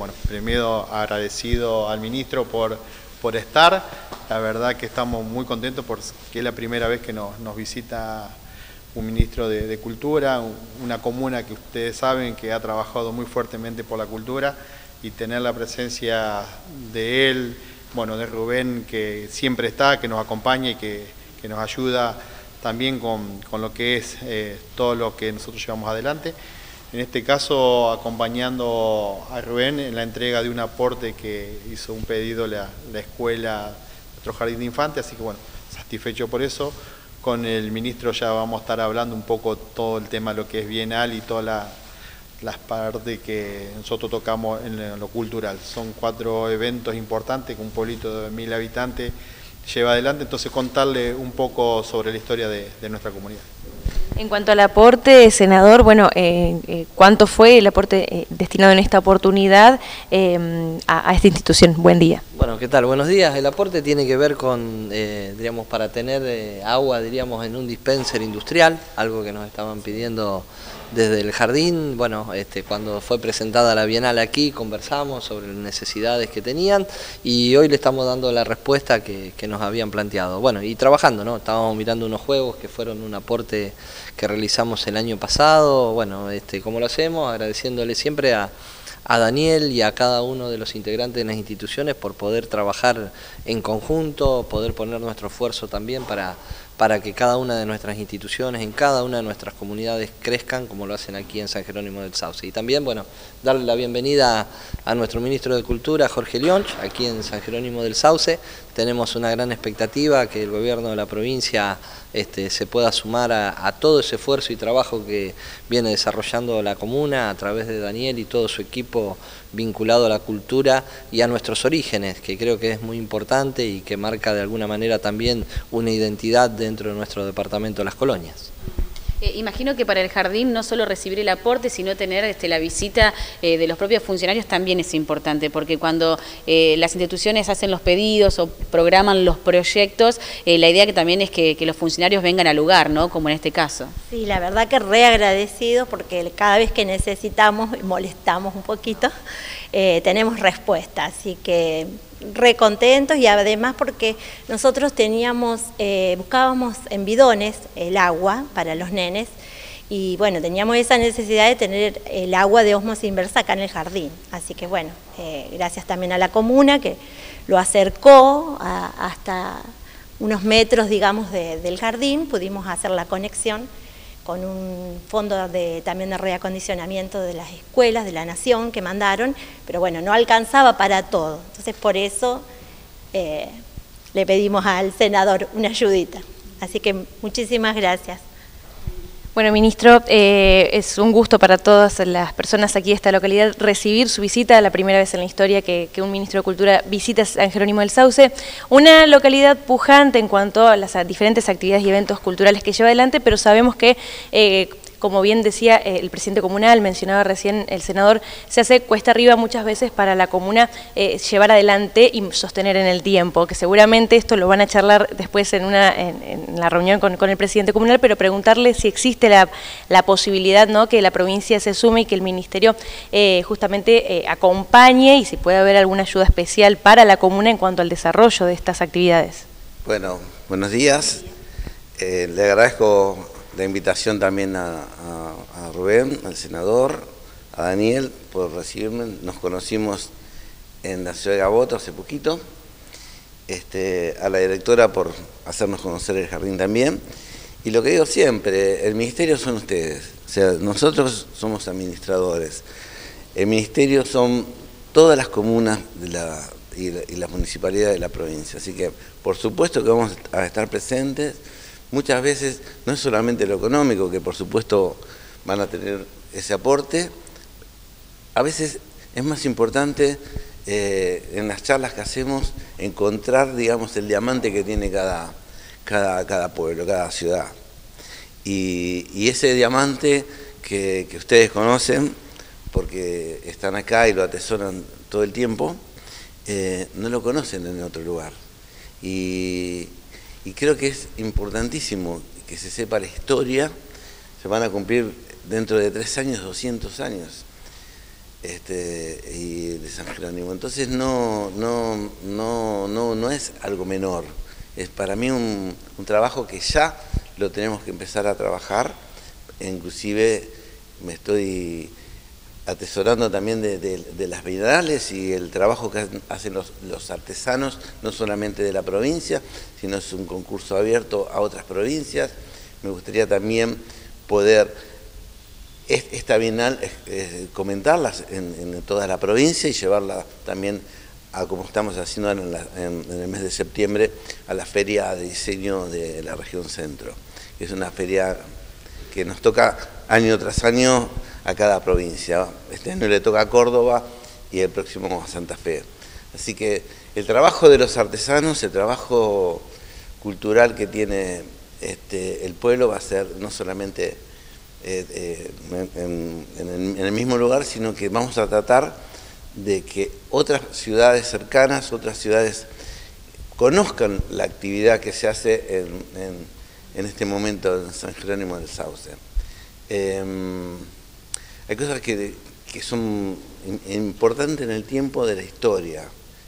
Bueno, primero agradecido al ministro por estar. La verdad que estamos muy contentos porque es la primera vez que nos visita un ministro de Cultura, una comuna que ustedes saben que ha trabajado muy fuertemente por la cultura, y tener la presencia de él, bueno, de Rubén, que siempre está, que nos acompaña y que nos ayuda también con lo que es todo lo que nosotros llevamos adelante. En este caso, acompañando a Rubén en la entrega de un aporte que hizo un pedido la escuela, nuestro jardín de infantes, así que bueno, satisfecho por eso. Con el ministro ya vamos a estar hablando un poco todo el tema de lo que es bienal y todas las partes que nosotros tocamos en lo cultural. Son 4 eventos importantes que un pueblito de 1000 habitantes lleva adelante, entonces contarle un poco sobre la historia de nuestra comunidad. En cuanto al aporte, senador, bueno, ¿cuánto fue el aporte destinado en esta oportunidad a esta institución? Buen día. Bueno, ¿qué tal? Buenos días. El aporte tiene que ver con, diríamos, para tener agua, diríamos, en un dispenser industrial, algo que nos estaban pidiendo desde el jardín. Bueno, cuando fue presentada la Bienal aquí, conversamos sobre las necesidades que tenían y hoy le estamos dando la respuesta que nos habían planteado. Bueno, y trabajando, ¿no? Estábamos mirando unos juegos que fueron un aporte que realizamos el año pasado. Bueno, como lo hacemos, agradeciéndole siempre a Daniel y a cada uno de los integrantes de las instituciones por poder trabajar en conjunto, poder poner nuestro esfuerzo también para que cada una de nuestras instituciones, en cada una de nuestras comunidades crezcan como lo hacen aquí en San Jerónimo del Sauce. Y también, bueno, darle la bienvenida a nuestro ministro de Cultura, Jorge Lionch, aquí en San Jerónimo del Sauce. Tenemos una gran expectativa que el gobierno de la provincia se pueda sumar a todo ese esfuerzo y trabajo que viene desarrollando la comuna a través de Daniel y todo su equipo vinculado a la cultura y a nuestros orígenes, que creo que es muy importante y que marca de alguna manera también una identidad dentro de nuestro departamento de Las Colonias. Imagino que para el jardín no solo recibir el aporte, sino tener la visita de los propios funcionarios también es importante, porque cuando las instituciones hacen los pedidos o programan los proyectos, la idea que también es que los funcionarios vengan al lugar, ¿no? Como en este caso. Sí, la verdad que re agradecido, porque cada vez que necesitamos y molestamos un poquito, tenemos respuesta, así que re contentos, y además porque nosotros buscábamos en bidones el agua para los nenes, y bueno, teníamos esa necesidad de tener el agua de ósmosis inversa acá en el jardín, así que bueno, gracias también a la comuna que lo acercó hasta unos metros, digamos, del jardín, pudimos hacer la conexión con un fondo también de reacondicionamiento de las escuelas de la Nación que mandaron, pero bueno, no alcanzaba para todo. Entonces por eso le pedimos al senador una ayudita. Así que muchísimas gracias. Bueno, ministro, es un gusto para todas las personas aquí de esta localidad recibir su visita, la primera vez en la historia que un ministro de Cultura visita San Jerónimo del Sauce, una localidad pujante en cuanto a las diferentes actividades y eventos culturales que lleva adelante, pero sabemos que como bien decía el presidente comunal, mencionaba recién el senador, se hace cuesta arriba muchas veces para la comuna llevar adelante y sostener en el tiempo, que seguramente esto lo van a charlar después en la reunión con el presidente comunal, pero preguntarle si existe la posibilidad, ¿no?, que la provincia se sume y que el ministerio justamente acompañe, y si puede haber alguna ayuda especial para la comuna en cuanto al desarrollo de estas actividades. Bueno, buenos días. Le agradezco la invitación también a Rubén, al senador, a Daniel, por recibirme. Nos conocimos en la ciudad de Gaboto hace poquito, a la directora por hacernos conocer el jardín también. Y lo que digo siempre, el ministerio son ustedes, o sea, nosotros somos administradores. El ministerio son todas las comunas y las municipalidades de la provincia, así que por supuesto que vamos a estar presentes. Muchas veces no es solamente lo económico, que por supuesto van a tener ese aporte, a veces es más importante en las charlas que hacemos encontrar, digamos, el diamante que tiene cada pueblo, cada ciudad. Y ese diamante que ustedes conocen, porque están acá y lo atesoran todo el tiempo, no lo conocen en otro lugar. Y creo que es importantísimo que se sepa la historia. Se van a cumplir dentro de 3 años, 200 años. y de San Jerónimo. Entonces no es algo menor. Es para mí un trabajo que ya lo tenemos que empezar a trabajar. Inclusive me estoy atesorando también de las bienales y el trabajo que hacen los artesanos, no solamente de la provincia, sino es un concurso abierto a otras provincias. Me gustaría también poder esta bienal comentarlas en toda la provincia y llevarla también a, como estamos haciendo ahora en el mes de septiembre, a la Feria de Diseño de la Región Centro. Es una feria que nos toca año tras año a cada provincia. Este año le toca a Córdoba y el próximo a Santa Fe. Así que el trabajo de los artesanos, el trabajo cultural que tiene el pueblo va a ser no solamente en el mismo lugar, sino que vamos a tratar de que otras ciudades cercanas, otras ciudades conozcan la actividad que se hace en este momento en San Jerónimo del Sauce. Hay cosas que son importantes en el tiempo de la historia,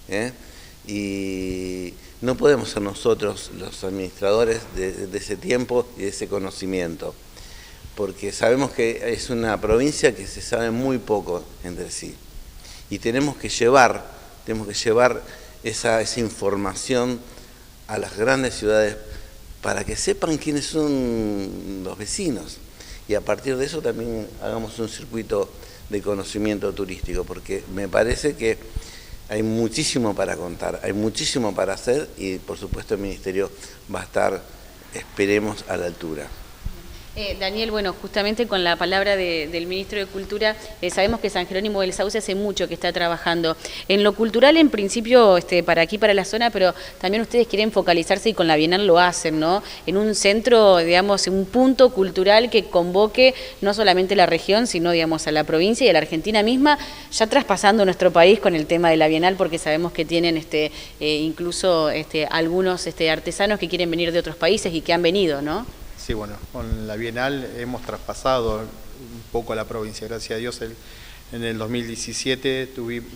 y no podemos ser nosotros los administradores de ese tiempo y de ese conocimiento, porque sabemos que es una provincia que se sabe muy poco entre sí, y tenemos que llevar esa información a las grandes ciudades para que sepan quiénes son los vecinos, y a partir de eso también hagamos un circuito de conocimiento turístico, porque me parece que hay muchísimo para contar, hay muchísimo para hacer, y por supuesto el Ministerio va a estar, esperemos, a la altura. Daniel, bueno, justamente con la palabra del Ministro de Cultura, sabemos que San Jerónimo del Sauce hace mucho que está trabajando en lo cultural, en principio para aquí, para la zona, pero también ustedes quieren focalizarse, y con la Bienal lo hacen, ¿no?, en un centro, digamos, un punto cultural que convoque no solamente la región, sino, digamos, a la provincia y a la Argentina misma, ya traspasando nuestro país con el tema de la Bienal, porque sabemos que tienen incluso algunos artesanos que quieren venir de otros países y que han venido, ¿no? Sí, bueno, con la Bienal hemos traspasado un poco la provincia, gracias a Dios. En el 2019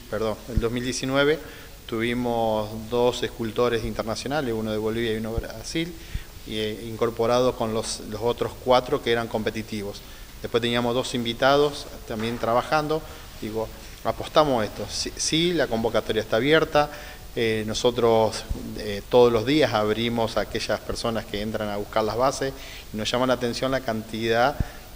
tuvimos 2 escultores internacionales, uno de Bolivia y uno de Brasil, incorporados con los otros 4 que eran competitivos. Después teníamos 2 invitados también trabajando. Digo, apostamos a esto. Sí, la convocatoria está abierta. Nosotros todos los días abrimos a aquellas personas que entran a buscar las bases, y nos llama la atención la cantidad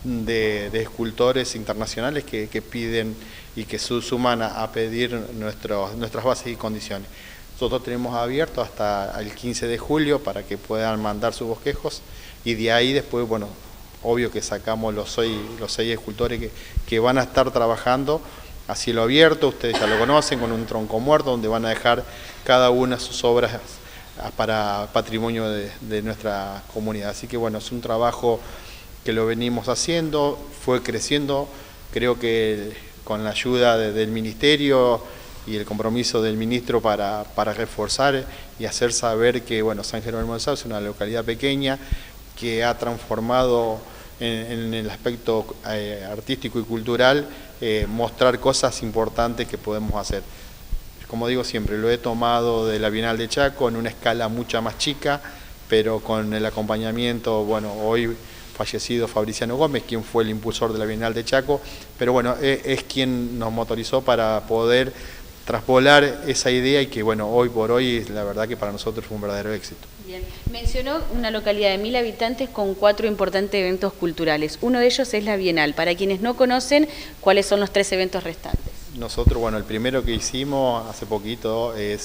de escultores internacionales que piden y que se suman a pedir nuestras bases y condiciones. Nosotros tenemos abierto hasta el 15 de julio para que puedan mandar sus bosquejos, y de ahí después, bueno, obvio que sacamos los 6 escultores que van a estar trabajando a cielo abierto. Ustedes ya lo conocen, con un tronco muerto, donde van a dejar cada una sus obras para patrimonio de nuestra comunidad. Así que bueno, es un trabajo que lo venimos haciendo, fue creciendo, creo que con la ayuda del Ministerio y el compromiso del Ministro para reforzar y hacer saber que, bueno, San Jerónimo del Sauce es una localidad pequeña que ha transformado en el aspecto artístico y cultural, mostrar cosas importantes que podemos hacer. Como digo siempre, lo he tomado de la Bienal de Chaco en una escala mucha más chica, pero con el acompañamiento, bueno, hoy fallecido Fabriciano Gómez, quien fue el impulsor de la Bienal de Chaco, pero bueno, es quien nos motorizó para poder traspolar esa idea, y que bueno, hoy por hoy la verdad que para nosotros fue un verdadero éxito. Bien. Mencionó una localidad de 1000 habitantes con 4 importantes eventos culturales. Uno de ellos es la Bienal. Para quienes no conocen, ¿cuáles son los 3 eventos restantes? Nosotros, bueno, el primero que hicimos hace poquito es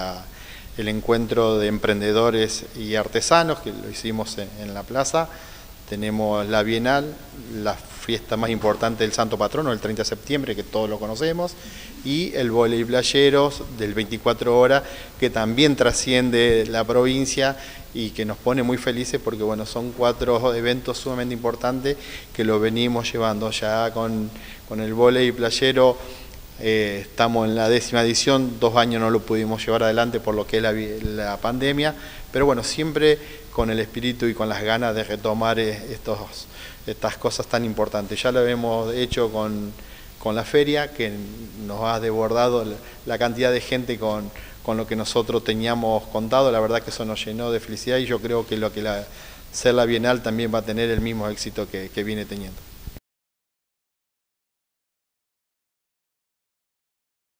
el encuentro de emprendedores y artesanos, que lo hicimos en la plaza. Tenemos la Bienal, la fiesta más importante del Santo Patrono, el 30 de septiembre, que todos lo conocemos, y el vóley playeros del 24 horas, que también trasciende la provincia y que nos pone muy felices, porque bueno, son 4 eventos sumamente importantes que lo venimos llevando ya con el vóley playero. Estamos en la 10ª edición, 2 años no lo pudimos llevar adelante por lo que es la pandemia, pero bueno, siempre con el espíritu y con las ganas de retomar estas cosas tan importantes. Ya lo hemos hecho con la feria, que nos ha desbordado la cantidad de gente con lo que nosotros teníamos contado. La verdad que eso nos llenó de felicidad y yo creo que ser la Bienal también va a tener el mismo éxito que viene teniendo.